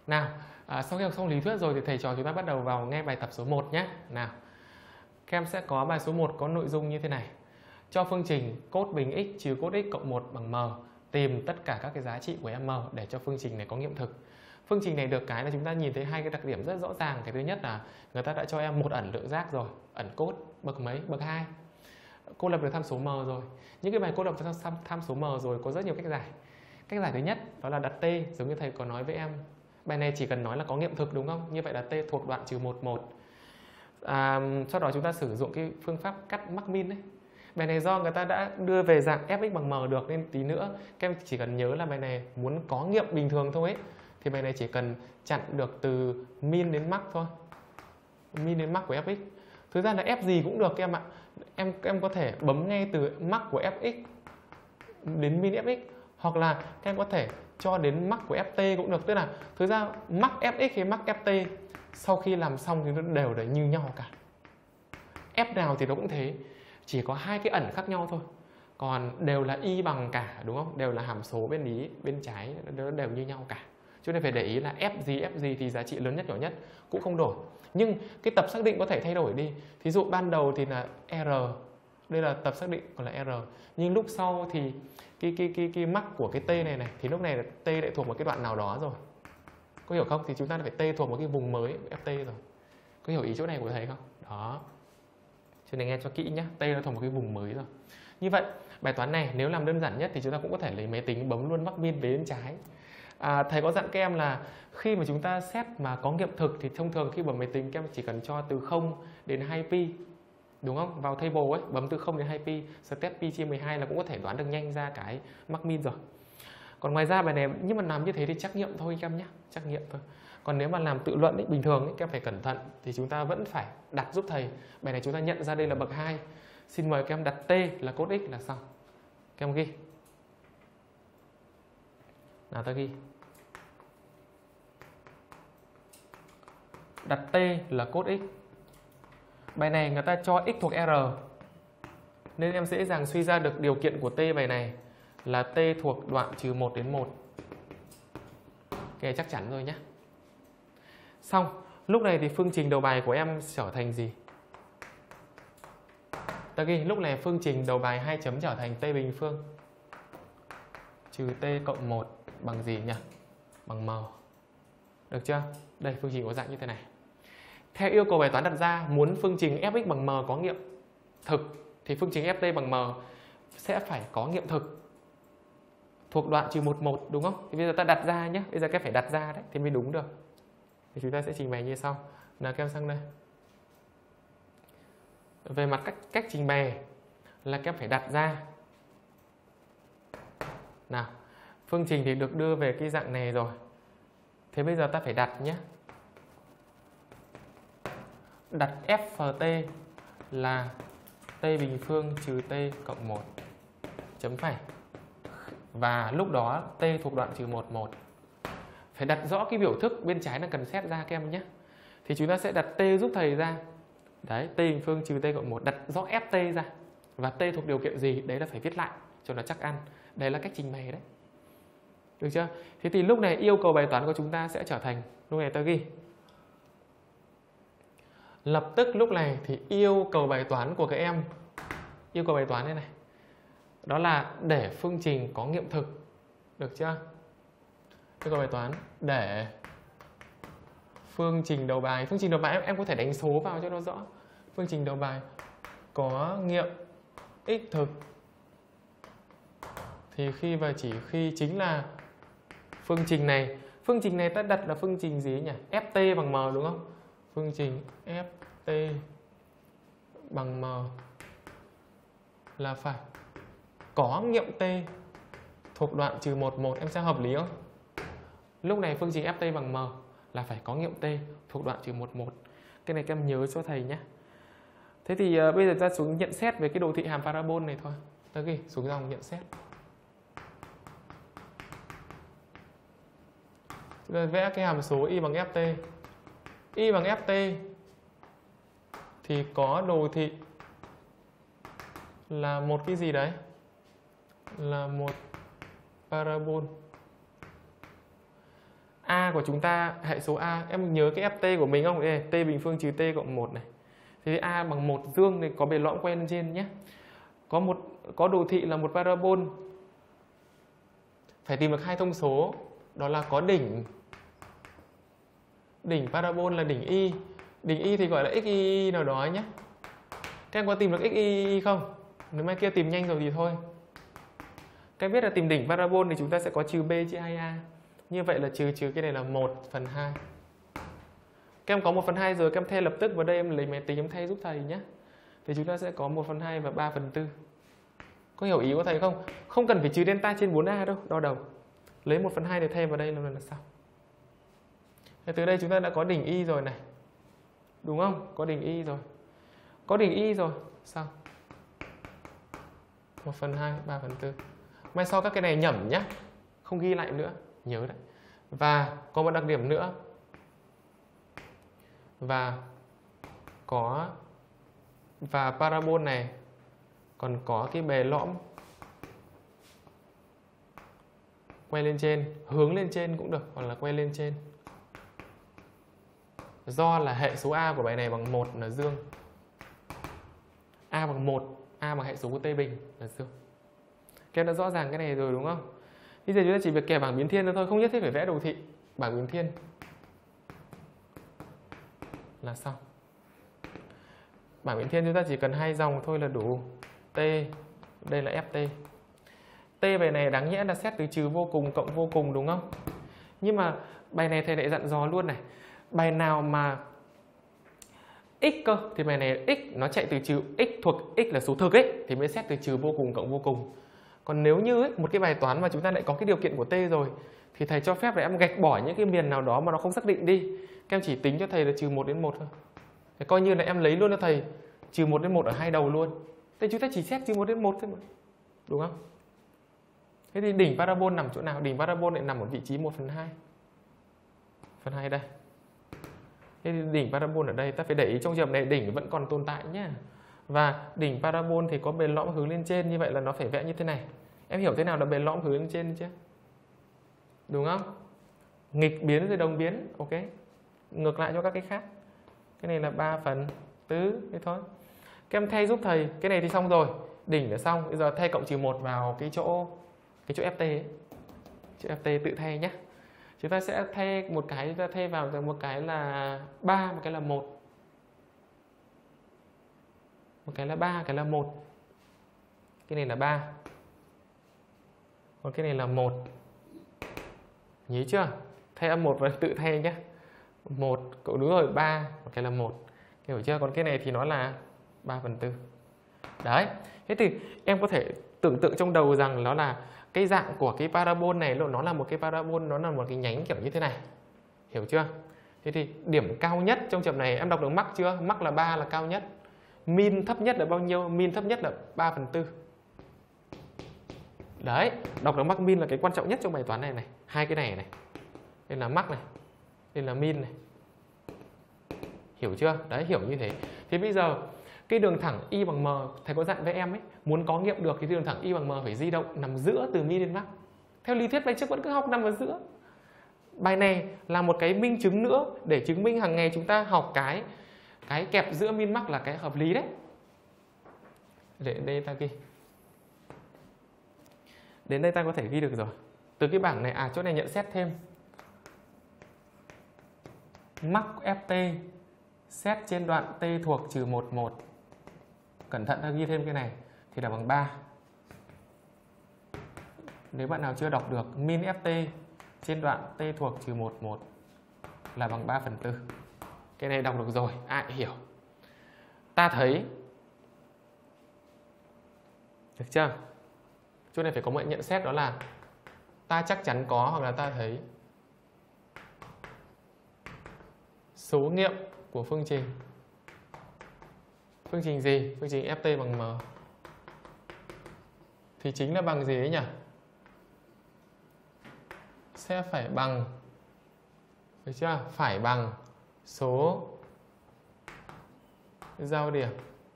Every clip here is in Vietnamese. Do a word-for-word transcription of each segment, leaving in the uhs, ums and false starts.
Nào, à, sau khi học xong lý thuyết rồi thì thầy trò chúng ta bắt đầu vào nghe bài tập số một nhé. Nào, các em sẽ có bài số một có nội dung như thế này. Cho phương trình cos bình x trừ cos x cộng một bằng m, tìm tất cả các cái giá trị của m để cho phương trình này có nghiệm thực. Phương trình này được cái là chúng ta nhìn thấy hai cái đặc điểm rất rõ ràng. Cái thứ nhất là người ta đã cho em một ẩn lượng giác rồi, ẩn cos bậc mấy? Bậc hai. Cô lập được tham số m rồi. Những cái bài cô lập được tham số m rồi có rất nhiều cách giải. Cách giải thứ nhất đó là đặt t, giống như thầy có nói với em. Bài này chỉ cần nói là có nghiệm thực đúng không? Như vậy là t thuộc đoạn trừ một, một. À, sau đó chúng ta sử dụng cái phương pháp cắt mắc min đấy. Bài này do người ta đã đưa về dạng fx bằng m được nên tí nữa các em chỉ cần nhớ là bài này muốn có nghiệm bình thường thôi ấy, thì bài này chỉ cần chặn được từ min đến max thôi. Min đến max của fx. Thực ra là f gì cũng được các em ạ. Em em có thể bấm ngay từ max của fx đến min fx, hoặc là các em có thể cho đến max của ft cũng được. Tức là thực ra max fx hay max ft sau khi làm xong thì nó đều là như nhau cả. F nào thì nó cũng thế, chỉ có hai cái ẩn khác nhau thôi, còn đều là y bằng cả, đúng không? Đều là hàm số bên ý bên trái, nó đều như nhau cả. Cho nên phải để ý là f gì f gì thì giá trị lớn nhất nhỏ nhất cũng không đổi. Nhưng cái tập xác định có thể thay đổi đi. Thí dụ ban đầu thì là r, đây là tập xác định còn là r, nhưng lúc sau thì cái cái cái cái mắc của cái t này này thì lúc này là t lại thuộc một cái đoạn nào đó rồi. Có hiểu không? Thì chúng ta phải t thuộc một cái vùng mới ft rồi. Có hiểu ý chỗ này của thầy không? Đó. Cho nên nghe cho kỹ nhé, t nó thuộc một cái vùng mới rồi. Như vậy bài toán này nếu làm đơn giản nhất thì chúng ta cũng có thể lấy máy tính bấm luôn mắc min về bên trái. À, thầy có dặn các em là khi mà chúng ta xét mà có nghiệm thực thì thông thường khi bấm máy tính các em chỉ cần cho từ không đến hai pi, đúng không? Vào table ấy, bấm từ không đến hai pi, step pi chia mười hai là cũng có thể đoán được nhanh ra cái mắc min rồi. Còn ngoài ra bài này nhưng mà làm như thế thì trắc nghiệm thôi các em nhé, trắc nghiệm thôi. Còn nếu mà làm tự luận ấy, bình thường ấy, các em phải cẩn thận thì chúng ta vẫn phải đặt giúp thầy. Bài này chúng ta nhận ra đây là bậc hai. Xin mời các em đặt t là cos x là xong. Các em ghi. Nào ta ghi. Đặt t là cos x. Bài này người ta cho x thuộc r, nên em dễ dàng suy ra được điều kiện của t bài này là t thuộc đoạn trừ một đến một. Cái này chắc chắn rồi nhé. Xong, lúc này thì phương trình đầu bài của em trở thành gì? Ta ghi lúc này phương trình đầu bài hai chấm trở thành t bình phương trừ t cộng một bằng gì nhỉ? Bằng m. Được chưa? Đây phương trình có dạng như thế này. Theo yêu cầu bài toán đặt ra, muốn phương trình fx bằng m có nghiệm thực thì phương trình ft bằng m sẽ phải có nghiệm thực thuộc đoạn trừ một, một, đúng không? Thì bây giờ ta đặt ra nhé, bây giờ các phải đặt ra đấy thì mới đúng được. Thì chúng ta sẽ trình bày như sau. Nào các em sang đây. Về mặt cách, cách trình bày là các em phải đặt ra. Nào, phương trình thì được đưa về cái dạng này rồi. Thế bây giờ ta phải đặt nhé. Đặt f phờ t là t bình phương trừ t cộng một. Chấm phẩy. Và lúc đó t thuộc đoạn trừ một, một. Phải đặt rõ cái biểu thức bên trái là cần xét ra các em nhé. Thì chúng ta sẽ đặt t giúp thầy ra. Đấy, t bình phương trừ t cộng một, đặt rõ ft ra. Và t thuộc điều kiện gì, đấy là phải viết lại cho nó chắc ăn. Đấy là cách trình bày đấy. Được chưa? Thế thì lúc này yêu cầu bài toán của chúng ta sẽ trở thành, lúc này ta ghi. Lập tức lúc này thì yêu cầu bài toán của các em, yêu cầu bài toán đây này, đó là để phương trình có nghiệm thực. Được chưa? Yêu cầu bài toán để phương trình đầu bài, phương trình đầu bài em, em có thể đánh số vào cho nó rõ. Phương trình đầu bài có nghiệm x thực thì khi và chỉ khi chính là phương trình này. Phương trình này ta đặt là phương trình gì nhỉ? Ft bằng m đúng không? Phương trình Ft bằng m là phải có nghiệm t thuộc đoạn trừ một, một. Em xem hợp lý không? Lúc này phương trình Ft bằng m là phải có nghiệm t thuộc đoạn trừ một, một. Cái này các em nhớ cho thầy nhé. Thế thì uh, bây giờ ta xuống nhận xét về cái đồ thị hàm parabol này thôi. Ta ghi xuống dòng nhận xét. Rồi vẽ cái hàm số y bằng ft. Y bằng ft thì có đồ thị là một cái gì đấy? Là một parabol. A của chúng ta, hệ số A, em nhớ cái ft của mình không? Đây, t bình phương trừ t cộng một này. Thì A bằng một dương thì có bề lõm quay lên trên nhé. Có một có đồ thị là một parabol. Phải tìm được hai thông số, đó là có đỉnh. Đỉnh parabol là đỉnh y. Đỉnh y thì gọi là xy nào đó nhé. Các em có tìm được xy không? Nếu mai kia tìm nhanh rồi thì thôi. Các em biết là tìm đỉnh parabol thì chúng ta sẽ có trừ b chia hai a. Như vậy là trừ trừ cái này là một phần hai. Các em có một phần hai rồi, các em thay lập tức vào đây, em lấy máy tính em thay giúp thầy nhé. Thì chúng ta sẽ có một phần hai và ba phần tư. Có hiểu ý của thầy không? Không cần phải trừ delta trên bốn a đâu, đo đầu. Lấy một phần hai để thay vào đây là xong. Thế từ đây chúng ta đã có đỉnh y rồi này. Đúng không? Có đỉnh y rồi. Có đỉnh y rồi. Xong. một phần hai, ba phần tư. Mai sau các cái này nhẩm nhé. Không ghi lại nữa. Nhớ đấy. Và có một đặc điểm nữa. Và có và parabol này còn có cái bề lõm quay lên trên, hướng lên trên cũng được, hoặc là quay lên trên. Do là hệ số A của bài này bằng một là dương. A bằng một, A bằng hệ số của T bình là dương. Các em đã rõ ràng cái này rồi đúng không? Bây giờ chúng ta chỉ việc kẻ bảng biến thiên thôi, không nhất thiết phải vẽ đồ thị. Bảng biến thiên là xong. Bảng biến thiên chúng ta chỉ cần hai dòng thôi là đủ. T, đây là ft. T bài này đáng nhẽ là xét từ trừ vô cùng cộng vô cùng đúng không? Nhưng mà bài này thầy lại dặn dò luôn này. Bài nào mà x cơ thì bài này x nó chạy từ trừ x thuộc x là số thực ấy thì mới xét từ trừ vô cùng cộng vô cùng. Còn nếu như ấy, một cái bài toán mà chúng ta lại có cái điều kiện của T rồi thì thầy cho phép là em gạch bỏ những cái miền nào đó mà nó không xác định đi. Các em chỉ tính cho thầy là trừ một đến một thôi. Thì coi như là em lấy luôn cho thầy trừ một đến một ở hai đầu luôn. Thế chúng ta chỉ xét trừ một đến một thôi mà. Đúng không? Thế thì đỉnh parabol nằm chỗ nào? Đỉnh parabol lại nằm ở vị trí một phần hai. Phần hai đây. Thế thì đỉnh parabol ở đây, ta phải để ý trong trường hợp này đỉnh vẫn còn tồn tại nhé. Và đỉnh parabol thì có bề lõm hướng lên trên, như vậy là nó phải vẽ như thế này. Em hiểu thế nào là bề lõm hướng lên trên chứ? Đúng không? Nghịch biến rồi đồng biến, ok. Ngược lại cho các cái khác. Cái này là ba phần tư, thế thôi. Các em thay giúp thầy, cái này thì xong rồi. Đỉnh đã xong, bây giờ thay cộng trừ một vào cái chỗ cái chỗ ft ấy. Chỗ ft tự thay nhé. Chúng ta sẽ thay một cái, chúng ta thay vào một cái là ba, một cái là một. Một cái là ba, cái là một. Cái này là ba. Còn cái này là một. Nhớ chưa? Thay âm một và tự thay nhé. một, cậu đúng rồi, ba, một cái là một. Hiểu chưa? Còn cái này thì nó là ba phần tư. Đấy. Thế thì em có thể tưởng tượng trong đầu rằng nó là cái dạng của cái parabol này, nó là một cái parabol, nó là một cái nhánh kiểu như thế này. Hiểu chưa? Thế thì điểm cao nhất trong trường này em đọc được mắc chưa? Mắc là ba là cao nhất. Min thấp nhất là bao nhiêu? Min thấp nhất là ba phần tư. Đấy, đọc được mắc min là cái quan trọng nhất trong bài toán này này. Hai cái này này. Đây là mắc này. Đây là min này. Hiểu chưa? Đấy, hiểu như thế. Thì bây giờ cái đường thẳng y bằng m, thầy có dặn với em ấy, muốn có nghiệm được thì đường thẳng y bằng m phải di động nằm giữa từ min đến mắc. Theo lý thuyết bài trước vẫn cứ học nằm ở giữa. Bài này là một cái minh chứng nữa để chứng minh hàng ngày chúng ta học cái cái kẹp giữa min mắc là cái hợp lý đấy. Để đây ta ghi. Đến đây ta có thể ghi được rồi. Từ cái bảng này, à chỗ này nhận xét thêm. Mắc ft xét trên đoạn t thuộc trừ một, một. Cẩn thận ta ghi thêm cái này thì là bằng ba. Nếu bạn nào chưa đọc được, min ft trên đoạn t thuộc trừ một, một là bằng ba phần tư. Cái này đọc được rồi, ai hiểu. Ta thấy, được chưa? Chỗ này phải có một nhận xét, đó là ta chắc chắn có hoặc là ta thấy số nghiệm của phương trình. Phương trình gì? Phương trình ft bằng m thì chính là bằng gì ấy nhỉ? Sẽ phải bằng, được chưa? Phải bằng số giao điểm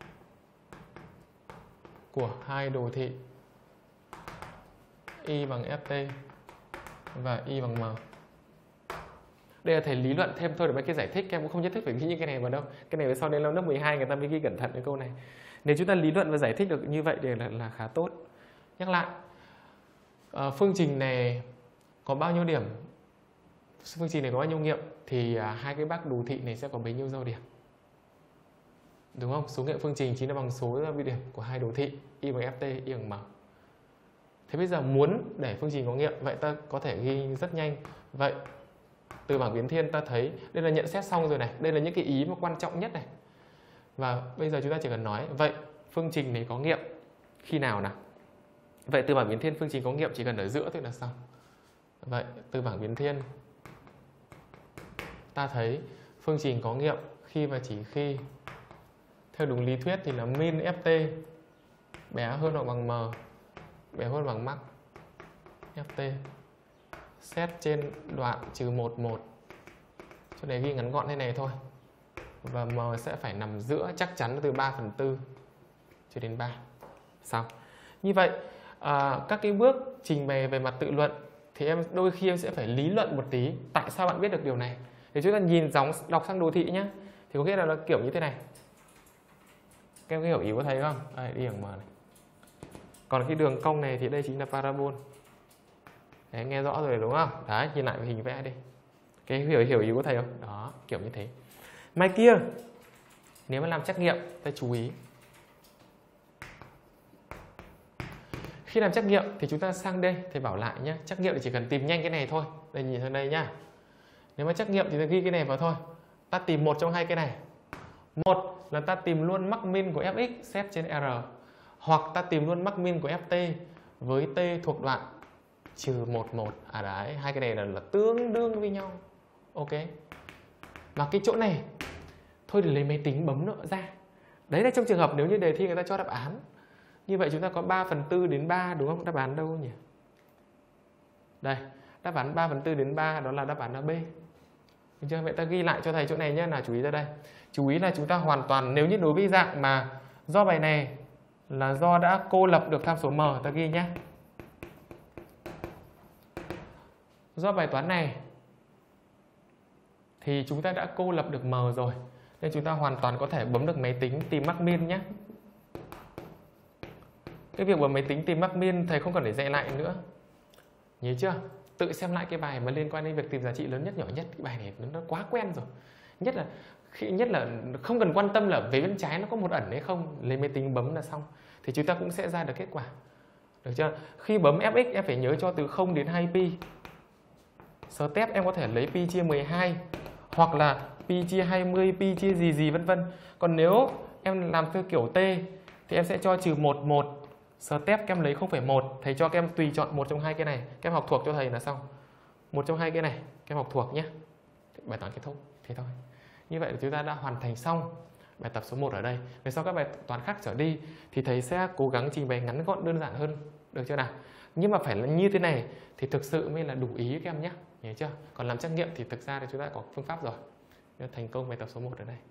của hai đồ thị y bằng ft và y bằng m. Đây là thầy lý luận thêm thôi, để mấy cái giải thích các em cũng không nhất thiết phải ghi những cái này vào đâu. Cái này sau đến lớp mười hai người ta mới ghi cẩn thận cái câu này. Nếu chúng ta lý luận và giải thích được như vậy thì là, là khá tốt. Nhắc lại, à, phương trình này có bao nhiêu điểm, phương trình này có bao nhiêu nghiệm thì à, hai cái bác đồ thị này sẽ có bấy nhiêu giao điểm, đúng không? Số nghiệm phương trình chính là bằng số giao điểm của hai đồ thị y bằng ft, y bằng m. Thế bây giờ muốn để phương trình có nghiệm, vậy ta có thể ghi rất nhanh. Vậy từ bảng biến thiên ta thấy đây là nhận xét xong rồi này, đây là những cái ý mà quan trọng nhất này. Và bây giờ chúng ta chỉ cần nói vậy phương trình này có nghiệm khi nào nào? Vậy từ bảng biến thiên phương trình có nghiệm chỉ cần ở giữa thôi là xong. Vậy từ bảng biến thiên ta thấy phương trình có nghiệm khi và chỉ khi theo đúng lý thuyết thì là min ft bé hơn hoặc bằng m, bé hơn bằng max ft xét trên đoạn trừ một một. Chỗ này ghi ngắn gọn thế này thôi. Và m sẽ phải nằm giữa, chắc chắn từ ba phần tư cho đến ba. Xong. Như vậy à, các cái bước trình bày về mặt tự luận thì em đôi khi em sẽ phải lý luận một tí. Tại sao bạn biết được điều này? Thì chúng ta nhìn dòng đọc sang đồ thị nhé. Thì có nghĩa là nó kiểu như thế này. Các em hiểu ý của thầy không? Đây, đi bằng m này. Còn cái đường cong này thì đây chính là parabol. Đấy, nghe rõ rồi đúng không? Đấy, nhìn lại hình vẽ đi. Cái hiểu hiểu ý của thầy không? Đó, kiểu như thế. Mai kia, nếu mà làm trắc nghiệm, ta chú ý. Khi làm trắc nghiệm thì chúng ta sang đây, thầy bảo lại nhé. Trắc nghiệm thì chỉ cần tìm nhanh cái này thôi. Đây, nhìn sang đây nhá. Nếu mà trắc nghiệm thì ta ghi cái này vào thôi. Ta tìm một trong hai cái này. Một là ta tìm luôn mắc min của fx xét trên r, hoặc ta tìm luôn mắc min của ft với t thuộc đoạn trừ một một. À đấy, hai cái này là, là tương đương với nhau. Ok. Mà cái chỗ này thôi để lấy máy tính bấm nó ra. Đấy là trong trường hợp nếu như đề thi người ta cho đáp án. Như vậy chúng ta có ba phần tư đến ba đúng không? Đáp án đâu nhỉ? Đây, đáp án ba phần tư đến ba đó là đáp án là B. Được chưa? Vậy ta ghi lại cho thầy chỗ này nhé, nào chú ý ra đây. Chú ý là chúng ta hoàn toàn, nếu như đối với dạng mà do bài này là do đã cô lập được tham số m, ta ghi nhé. Do bài toán này thì chúng ta đã cô lập được m rồi, nên chúng ta hoàn toàn có thể bấm được máy tính tìm mắc min nhé. Cái việc bấm máy tính tìm mắc min thầy không cần phải dạy lại nữa. Nhớ chưa? Tự xem lại cái bài mà liên quan đến việc tìm giá trị lớn nhất nhỏ nhất. Cái bài này nó quá quen rồi. Nhất là khi nhất là không cần quan tâm là về bên trái nó có một ẩn hay không, lấy máy tính bấm là xong. Thì chúng ta cũng sẽ ra được kết quả. Được chưa? Khi bấm fx em phải nhớ cho từ không đến hai pi. Step em có thể lấy pi chia mười hai, hoặc là pi chia hai mươi, pi chia gì gì vân vân. Còn nếu em làm theo kiểu t thì em sẽ cho trừ một một. Step các em lấy không phẩy một, thầy cho các em tùy chọn một trong hai cái này. Các em học thuộc cho thầy là xong. Một trong hai cái này các em học thuộc nhé. Bài toán kết thúc. Thế thôi. Như vậy là chúng ta đã hoàn thành xong bài tập số một ở đây. Về sau các bài toán khác trở đi thì thầy sẽ cố gắng trình bày ngắn gọn đơn giản hơn. Được chưa nào? Nhưng mà phải là như thế này thì thực sự mới là đủ ý các em nhé. Nhớ chưa? Còn làm trắc nghiệm thì thực ra thì chúng ta đã có phương pháp rồi. Thành công bài tập số một ở đây.